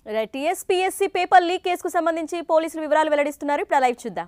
Right, TSPSC paper leak కేసుకు సంబంధించి పోలీసులు వివరాలు వెల్లడిస్తున్నారు. ఇప్పుడు లైవ్ చూద్దాం.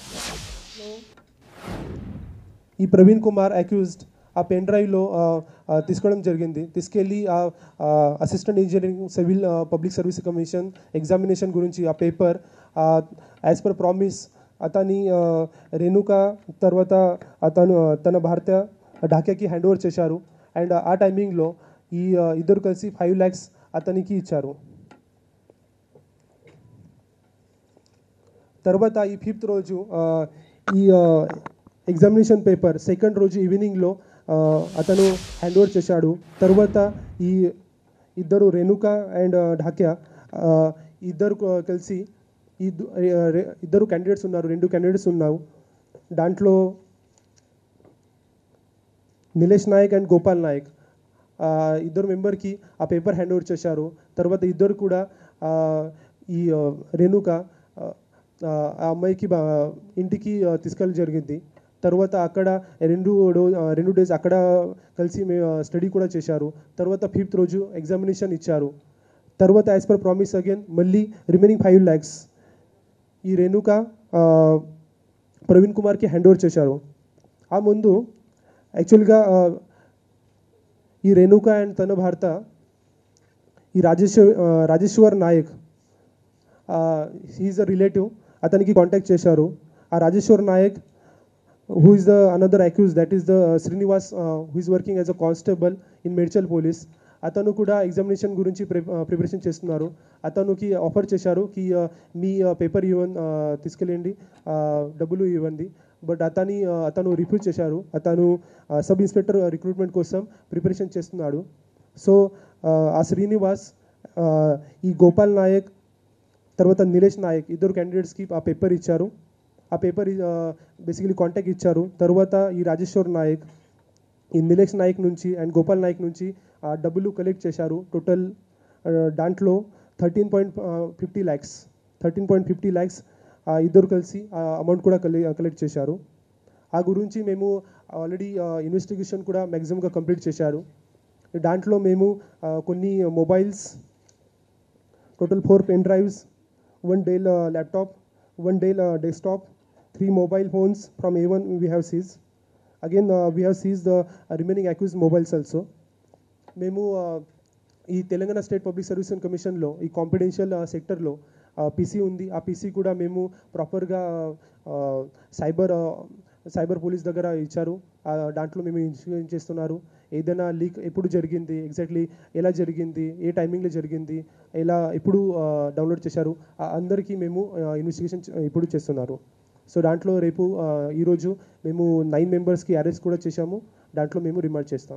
ఈ ప్రవీణ్ కుమార్ అక్యూజ్డ్ ఆ పెన్ డ్రైవ్లో తీసుకోవడం జరిగింది. తీసుకెళ్ళి assistant engineering civil public service commission examination గురించి ఆ పేపర్ యాజ్ పర్ ప్రామిస్ అతని రేణుక తర్వాత అతను తన భారత ఢాకాకి హ్యాండ్ ఓవర్ చేశారు. అండ్ ఆ టైమింగ్లో ఈ ఇద్దరు కలిసి 5 lakhs అతనికి ఇచ్చారు. తర్వాత ఈ 5th రోజు ఈ ఎగ్జామినేషన్ పేపర్ సెకండ్ రోజు ఈవినింగ్లో అతను హ్యాండ్ ఓవర్ చేశాడు. తర్వాత ఈ ఇద్దరు రేణుక అండ్ ఢాకా ఇద్దరు కలిసి ఇద్దరు క్యాండిడేట్స్ ఉన్నారు, 2 క్యాండిడేట్స్ ఉన్నారు. దాంట్లో నిలేష్ నాయక్ అండ్ గోపాల్ నాయక్ ఇద్దరు మెంబర్కి ఆ పేపర్ హ్యాండ్ ఓవర్ చేశారు. తర్వాత ఇద్దరు కూడా ఈ రేణుక ఆ అమ్మాయికి ఇంటికి తీసుకెళ్ళడం జరిగింది. తర్వాత అక్కడ రెండు డేస్ అక్కడ కలిసి స్టడీ కూడా చేశారు. తర్వాత 5th రోజు ఎగ్జామినేషన్ ఇచ్చారు. తర్వాత యాజ్ పర్ ప్రామిస్ అగైన్ మళ్ళీ రిమైనింగ్ 5 lakhs ఈ రేణుక ప్రవీణ్ కుమార్కి హ్యాండ్ ఓవర్ చేశారు. ఆ ముందు యాక్చువల్గా ఈ రేణుక అండ్ తన భర్త ఈ Rajeshwar Nayak he is a relative అతనికి కాంటాక్ట్ చేశారు. ఆ Rajeshwar Naik who is the another accused, that is the Srinivas who is working as a constable in Medchal police. అతను కూడా ఎగ్జామినేషన్ గురించి ప్రిపరేషన్ చేస్తున్నారు. అతనికి ఆఫర్ చేశారు కి మీ పేపర్ తీసుకెళ్ళండి, డబ్బులు ఇవ్వండి. బట్ అతను రిఫ్యూజ్ చేశారు. అతను సబ్ ఇన్స్పెక్టర్ రిక్రూట్మెంట్ కోసం ప్రిపరేషన్ చేస్తున్నాడు. సో ఆ శ్రీనివాస్ ఈ గోపాల్ నాయక్ తర్వాత నిలేష్ నాయక్ ఇద్దరు క్యాండిడేట్స్కి ఆ పేపర్ ఇచ్చారు. ఆ పేపర్ బేసికలీ కాంటాక్ట్ ఇచ్చారు. తర్వాత ఈ రాజేశ్వర్ నాయక్ ఈ నిలేష్ నాయక్ నుంచి అండ్ గోపాల్ నాయక్ నుంచి ఆ డబ్బులు కలెక్ట్ చేశారు. టోటల్ దాంట్లో 13.50 lakhs ఇద్దరు కలిసి ఆ అమౌంట్ కూడా కలెక్ట్ చేశారు. ఆ గురించి మేము ఆల్రెడీ ఇన్వెస్టిగేషన్ కూడా మ్యాక్సిమంగా కంప్లీట్ చేశారు. దాంట్లో మేము కొన్ని mobiles, total 4 pen drives, 1 Dell laptop, 1 Dell desktop, 3 mobile phones from A1 we have seized. Again we have seized the remaining accused mobiles also. మేము ఈ తెలంగాణ స్టేట్ పబ్లిక్ సర్వీస్ కమిషన్లో ఈ కాన్ఫిడెన్షియల్ సెక్టర్లో పీసీ ఉంది. ఆ పీసీ కూడా మేము ప్రాపర్గా సైబర్ పోలీస్ దగ్గర ఇచ్చారు. దాంట్లో మేము ఇన్వెస్టిగేషన్ చేస్తున్నారు. ఏదైనా లీక్ ఎప్పుడు జరిగింది, ఎగ్జాక్ట్లీ ఎలా జరిగింది, ఏ టైమింగ్లో జరిగింది, ఎలా ఎప్పుడు డౌన్లోడ్ చేశారు, అందరికీ మేము ఇన్వెస్టిగేషన్ ఇప్పుడు చేస్తున్నారు. సో దాంట్లో రేపు ఈరోజు మేము 9 members అరెస్ట్ కూడా చేశాము. దాంట్లో మేము రిమాండ్ చేస్తాం.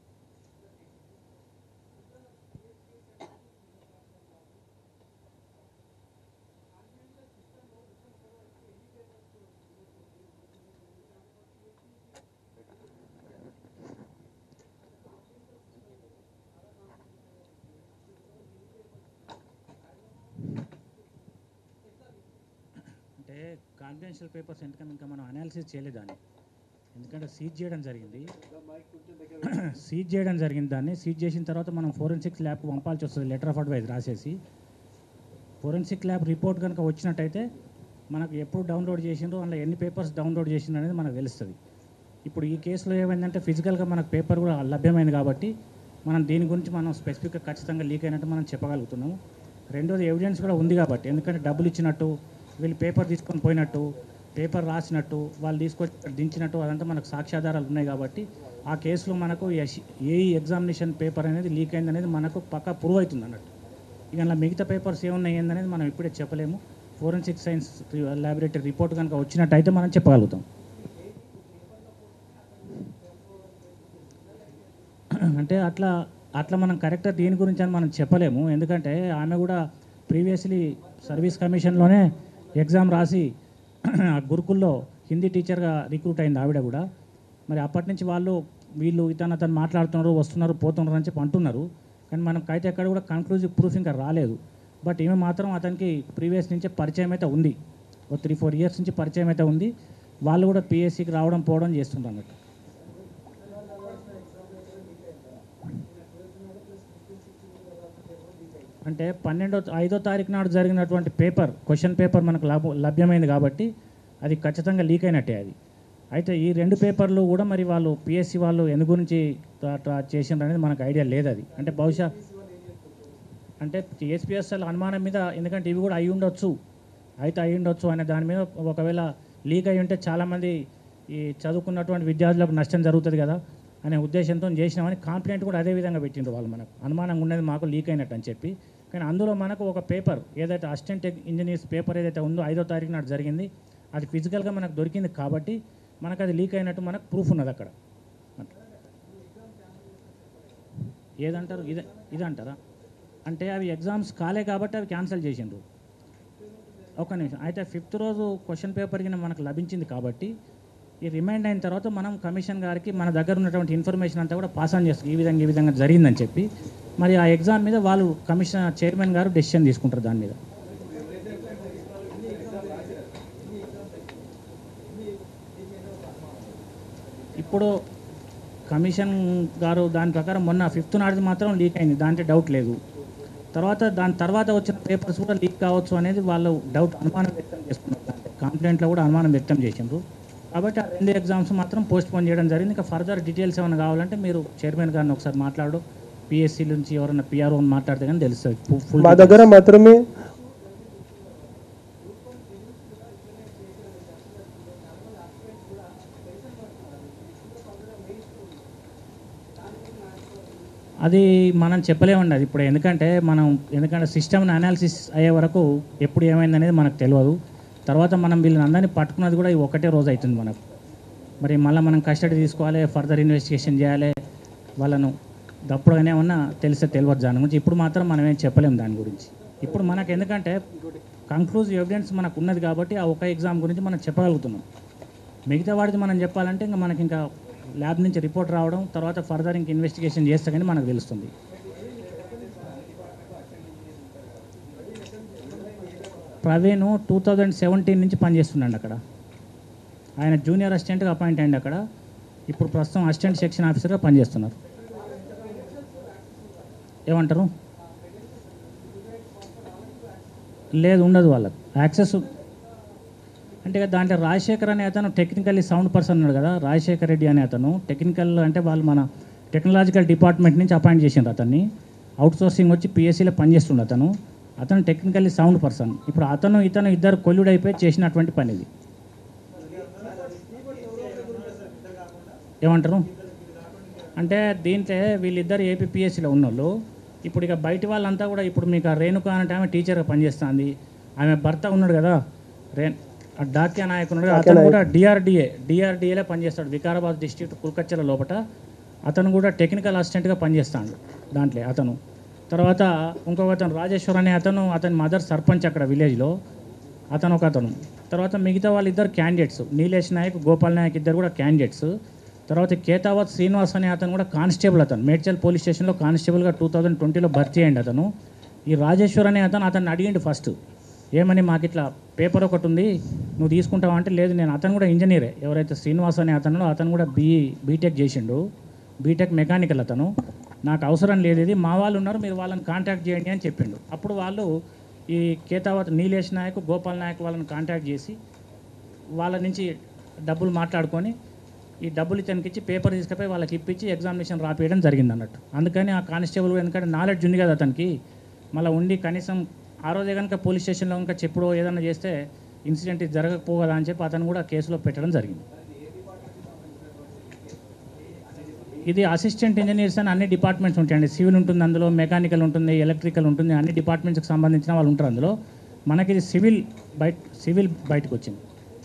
కాన్ఫిడెన్షియల్ పేపర్స్ ఎందుకంటే ఇంకా మనం అనాలిసిస్ చేయలేదాన్ని, ఎందుకంటే సీజ్ చేయడం జరిగింది. దాన్ని సీజ్ చేసిన తర్వాత మనం ఫోరెన్సిక్ ల్యాబ్కి పంపాల్సి వస్తుంది. లెటర్ ఆఫ్ అడ్వైజ్ రాసేసి ఫోరెన్సిక్ ల్యాబ్ రిపోర్ట్ కనుక వచ్చినట్టయితే మనకు ఎప్పుడు డౌన్లోడ్ చేసిండ్రో అందులో ఎన్ని పేపర్స్ డౌన్లోడ్ చేసిండ్రు అనేది మనకు తెలుస్తుంది. ఇప్పుడు ఈ కేసులో ఏమైందంటే ఫిజికల్గా మనకు పేపర్ కూడా లభ్యమైంది కాబట్టి మనం దీని గురించి మనం స్పెసిఫిక్గా ఖచ్చితంగా లీక్ అయినట్టు మనం చెప్పగలుగుతున్నాము. రెండోది ఎవిడెన్స్ కూడా ఉంది కాబట్టి, ఎందుకంటే డబ్బులు ఇచ్చినట్టు, వీళ్ళు పేపర్ తీసుకొని పోయినట్టు, పేపర్ రాసినట్టు, వాళ్ళు తీసుకొచ్చి దించినట్టు అదంతా మనకు సాక్ష్యాధారాలు ఉన్నాయి కాబట్టి ఆ కేసులో మనకు ఏ ఎగ్జామినేషన్ పేపర్ అనేది లీక్ అయింది అనేది మనకు పక్కా ప్రూవ్ అవుతుంది అన్నట్టు. ఇక అలా మిగతా పేపర్స్ ఏమున్నాయి ఏందనేది మనం ఇప్పుడే చెప్పలేము. ఫోరెన్సిక్ సైన్స్ ల్యాబొరేటరీ రిపోర్ట్ కనుక వచ్చినట్టయితే మనం చెప్పగలుగుతాం. అంటే అట్లా మనం కరెక్ట్గా దీని గురించి అని మనం చెప్పలేము. ఎందుకంటే ఆమె కూడా ప్రీవియస్లీ సర్వీస్ కమిషన్లోనే ఎగ్జామ్ రాసి గురుకుల్లో హిందీ టీచర్గా రిక్రూట్ అయింది ఆవిడ కూడా. మరి అప్పటి నుంచి వీళ్ళు అతను మాట్లాడుతున్నారు, వస్తున్నారు, పోతున్నారు అని చెప్పి అంటున్నారు. కానీ మనకైతే ఎక్కడ కూడా కన్క్లూజివ్ ప్రూఫ్ ఇంకా రాలేదు. బట్ ఈమె మాత్రం అతనికి ప్రీవియస్ నుంచే పరిచయం అయితే ఉంది, 3-4 years నుంచి పరిచయం అయితే ఉంది. వాళ్ళు కూడా పిఎస్సికి రావడం పోవడం చేస్తుంటారు అన్నట్టు. అంటే 5వ తారీఖు నాడు జరిగినటువంటి క్వశ్చన్ పేపర్ మనకు లభ్యమైంది కాబట్టి అది ఖచ్చితంగా లీక్ అయినట్టే అది. అయితే ఈ 2 పేపర్లు కూడా మరి వాళ్ళు పిఎస్సి వాళ్ళు ఎందు గురించి చేసిండ్రు అనేది మనకు ఐడియా లేదు. అది అంటే బహుశా అంటే ఏపీఎస్ఎల్ అనుమానం మీద, ఎందుకంటే ఇవి కూడా అయి ఉండొచ్చు అనే దాని మీద ఒకవేళ లీక్ అయి ఉంటే చాలామంది ఈ చదువుకున్నటువంటి విద్యార్థులకు నష్టం జరుగుతుంది కదా అనే ఉద్దేశంతో చేసినామని కాంప్లైంట్ కూడా అదే విధంగా పెట్టిండ్రు వాళ్ళు. మనకు అనుమానంగా ఉన్నది మాకు లీక్ అయినట్టు అని చెప్పి. కానీ అందులో మనకు ఒక పేపర్ ఏదైతే అసిస్టెంట్ ఇంజనీర్స్ పేపర్ ఏదైతే ఉందో 5వ తారీఖు నాడు జరిగింది, అది ఫిజికల్గా మనకు దొరికింది కాబట్టి మనకు అది లీక్ అయినట్టు మనకు ప్రూఫ్ ఉన్నది అక్కడ. ఏదంటారు? ఇదంటారా? అంటే అవి ఎగ్జామ్స్ కాలే కాబట్టి అవి క్యాన్సిల్ చేసిండ్రు. ఒక నిమిషం. అయితే 5th రోజు క్వశ్చన్ పేపర్ కింద మనకు లభించింది కాబట్టి ఈ రిమైండ్ అయిన తర్వాత మనం కమిషన్ గారికి మన దగ్గర ఉన్నటువంటి ఇన్ఫర్మేషన్ అంతా కూడా పాస్ ఆన్ చేస్తాం, ఈ విధంగా జరిగిందని చెప్పి. మరి ఆ ఎగ్జామ్ మీద వాళ్ళు కమిషన్ చైర్మన్ గారు డెసిషన్ తీసుకుంటారు దాని మీద. ఇప్పుడు కమిషన్ గారు దాని ప్రకారం మొన్న 5th నాడు మాత్రం లీక్ అయింది, దాంట్లో డౌట్ లేదు. దాని తర్వాత వచ్చిన పేపర్స్ కూడా లీక్ కావచ్చు అనేది వాళ్ళు అనుమానం వ్యక్తం చేసుకున్నారు. దాంట్లో కంప్లైంట్లో కూడా అనుమానం వ్యక్తం చేసిండ్రు. కాబట్టి ఆ 2 ఎగ్జామ్స్ మాత్రం పోస్ట్ పోన్ చేయడం జరిగింది. ఇంకా ఫర్దర్ డీటెయిల్స్ ఏమైనా కావాలంటే మీరు చైర్మన్ గారిని ఒకసారి మాట్లాడు, పిఎస్సి నుంచి ఎవరైనా పిఆర్ఓ మాట్లాడితే కానీ తెలుస్తుంది. మా దగ్గర మాత్రమే అది మనం చెప్పలేమండి అది ఇప్పుడు. ఎందుకంటే సిస్టమ్ని అనాలిసిస్ అయ్యే వరకు ఎప్పుడు ఏమైందనేది మనకు తెలియదు. తర్వాత మనం వీళ్ళని అందరినీ పట్టుకున్నది కూడా ఒకటే రోజు అవుతుంది మనకు. మరి మళ్ళీ మనం కస్టడీ తీసుకోవాలి, ఫర్దర్ ఇన్వెస్టిగేషన్ చేయాలి, వాళ్ళను దప్పుడుగానే ఏమన్నా తెలియదు దాని గురించి. ఇప్పుడు మాత్రం మనం ఏం చెప్పలేము దాని గురించి. ఇప్పుడు మనకు ఎందుకంటే కంక్లూజివ్ ఎవిడెన్స్ మనకు ఉన్నది కాబట్టి ఆ ఒక ఎగ్జామ్ గురించి మనం చెప్పగలుగుతున్నాం. మిగతా వాటిది మనం చెప్పాలంటే ఇంకా మనకి ఇంకా ల్యాబ్ నుంచి రిపోర్ట్ రావడం, తర్వాత ఫర్దర్ ఇంక ఇన్వెస్టిగేషన్ చేస్తే కానీ మనకు తెలుస్తుంది. ప్రవీణ్ 2017 నుంచి పనిచేస్తున్నాడు అక్కడ. ఆయన జూనియర్ అసిస్టెంట్గా అపాయింట్ అయ్యింది అక్కడ. ఇప్పుడు ప్రస్తుతం అసిస్టెంట్ సెక్షన్ ఆఫీసర్గా పనిచేస్తున్నారు. ఏమంటారు? లేదు, ఉండదు వాళ్ళకు యాక్సెస్. అంటే దాంట్లో రాజశేఖర్ అనే అతను టెక్నికల్లీ సౌండ్ పర్సన్ ఉన్నాడు కదా, రాజశేఖర్ రెడ్డి అనే అతను టెక్నికల్ అంటే వాళ్ళు మన టెక్నాలజికల్ డిపార్ట్మెంట్ నుంచి అపాయింట్ చేసిండ్రు అతన్ని. అవుట్సోర్సింగ్ వచ్చి పిఎస్సీలో పనిచేస్తుండే అతను టెక్నికల్లీ సౌండ్ పర్సన్. ఇప్పుడు ఇతను ఇద్దరు కొల్లుడు అయిపోయి చేసినటువంటి పని ఇది. ఏమంటారు? అంటే దీంట్లో వీళ్ళిద్దరు ఏపీఎస్సీలో ఉన్నోళ్ళు. ఇప్పుడు ఇక బయట వాళ్ళంతా కూడా ఇప్పుడు మీకు రేణుక అంటే ఆమె టీచర్గా పనిచేస్తుంది. ఆమె భర్త ఉన్నాడు కదా డాక్యా నాయక్ ఉన్నాడు, అతను కూడా డిఆర్డిఏలో పనిచేస్తాడు. వికారాబాద్ డిస్ట్రిక్ట్ కుల్కచ్చల లోపల అతను కూడా టెక్నికల్ అసిస్టెంట్గా పనిచేస్తాడు దాంట్లో అతను. తర్వాత ఇంకొక అతను రాజేశ్వర్ అనే అతని మదర్ సర్పంచ్ అక్కడ విలేజ్లో అతను. తర్వాత మిగతా వాళ్ళిద్దరు క్యాండిడేట్స్, నీలేష్ నాయక్, గోపాల్ నాయక్ ఇద్దరు కూడా క్యాండిడేట్స్. తర్వాత కేతావత్ శ్రీనివాస్ అనే అతను కూడా కానిస్టేబుల్. మేడ్చల్ పోలీస్ స్టేషన్లో కానిస్టేబుల్గా 2020లో భర్తీ అయ్యింది అతను. ఈ రాజేశ్వర్ అనే అతన్ని అడిగిండు ఫస్ట్, ఏమని మాకు ఇట్లా పేపర్ ఒకటి ఉంది నువ్వు తీసుకుంటావా అంటే, లేదు నేను అతను కూడా ఇంజనీరే, ఎవరైతే శ్రీనివాస్ అనే అతను కూడా బీటెక్ చేసిండు, బీటెక్ మెకానికల్ అతను, నాకు అవసరం లేదు ఇది, మా వాళ్ళు ఉన్నారు మీరు వాళ్ళని కాంటాక్ట్ చేయండి అని చెప్పిండు. అప్పుడు వాళ్ళు ఈ కేతావత్ నీలేష్ నాయక్, గోపాల్ నాయక్ వాళ్ళని కాంటాక్ట్ చేసి వాళ్ళ నుంచి డబ్బులు మాట్లాడుకొని ఈ డబ్బులు ఇతనికి ఇచ్చి పేపర్ తీసుకుపోయి వాళ్ళకి ఇప్పించి ఎగ్జామినేషన్ రాపియడం జరిగింది అన్నట్టు. అందుకని ఆ కానిస్టేబుల్ ఎందుకంటే నాలెడ్జ్ ఉంది కదా అతనికి, మళ్ళీ ఉండి కనీసం ఆ రోజే కనుక పోలీస్ స్టేషన్లో కనుక చెప్పుడో ఏదైనా చేస్తే ఇన్సిడెంట్ ఇది జరగకపోగదా అని చెప్పి అతను కూడా కేసులో పెట్టడం జరిగింది. ఇది అసిస్టెంట్ ఇంజనీర్స్ అని అన్ని డిపార్ట్మెంట్స్ ఉంటాయండి. సివిల్ ఉంటుంది అందులో, మెకానికల్ ఉంటుంది, ఎలక్ట్రికల్ ఉంటుంది, అన్ని డిపార్ట్మెంట్స్కి సంబంధించిన వాళ్ళు ఉంటారు అందులో. మనకి ఇది సివిల్ బయటకు వచ్చింది.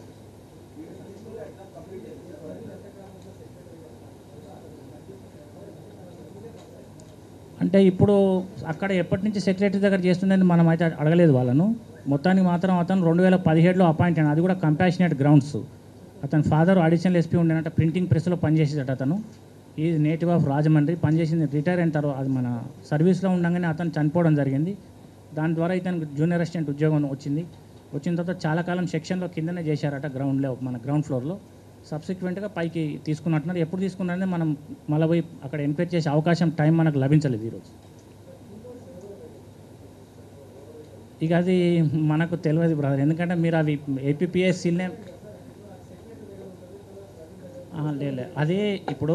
అంటే ఇప్పుడు అక్కడ ఎప్పటి నుంచి సెక్రటరీ దగ్గర చేస్తుందని మనం అయితే అడగలేదు వాళ్ళను. మొత్తానికి మాత్రం అతను 2017లో అపాయింట్ అయినా, అది కూడా కంపాషనేట్ గ్రౌండ్స్. అతని ఫాదర్ అడిషనల్ ఎస్పీ ఉండేనట, ప్రింటింగ్ ప్రెస్లో పనిచేసేదట అతను. ఈ నేటివ్ ఆఫ్ రాజమండ్రి, పనిచేసింది. రిటైర్ అయిన తర్వాత అది మన సర్వీస్లో ఉండగానే అతను చనిపోవడం జరిగింది. దాని ద్వారా ఇతనికి జూనియర్ అసిస్టెంట్ ఉద్యోగం వచ్చిన తర్వాత చాలా కాలం సెక్షన్లో కిందనే చేశారట, మన గ్రౌండ్ ఫ్లోర్లో. సబ్సిక్వెంట్గా పైకి తీసుకున్నట్టున్నారు. ఎప్పుడు తీసుకున్నారనే మనం మళ్ళీ పోయి అక్కడ ఎంక్వైరీ చేసే అవకాశం టైం మనకు లభించలేదు ఈరోజు. ఇక అది మనకు తెలియదు బ్రదర్, ఎందుకంటే మీరు అవి ఏపీపీఎస్సీనే లేదు అదే ఇప్పుడు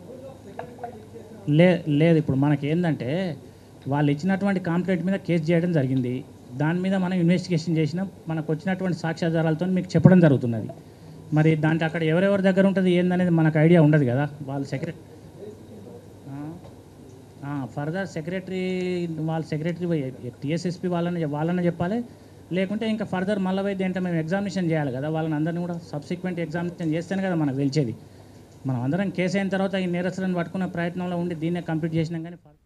లేదు ఇప్పుడు మనకి ఏంటంటే వాళ్ళు ఇచ్చినటువంటి కంప్లైంట్ మీద కేసు చేయడం జరిగింది. దాని మీద మనం ఇన్వెస్టిగేషన్ చేసినాం. మనకు వచ్చినటువంటి సాక్ష్యాధారాలతో మీకు చెప్పడం జరుగుతున్నది. మరి దాంట్లో అక్కడ ఎవరెవరి దగ్గర ఉంటుంది ఏందనేది మనకు ఐడియా ఉండదు కదా. వాళ్ళు ఫర్దర్ సెక్రటరీ టీఎస్ఎస్పీ వాళ్ళని చెప్పాలి. లేకుంటే ఇంకా ఫర్దర్ మళ్ళీ పోయి దేంట్లో మేము ఎగ్జామినేషన్ చేయాలి కదా. వాళ్ళని అందరినీ కూడా సబ్సిక్వెంట్ ఎగ్జామినేషన్ చేస్తేనే కదా మనకు తెలిసేది. మనం అందరం కేసు అయిన తర్వాత ఈ నేరస్తులను పట్టుకునే ప్రయత్నంలో ఉండి దీన్నే కంప్లీట్ చేసినాం కానీ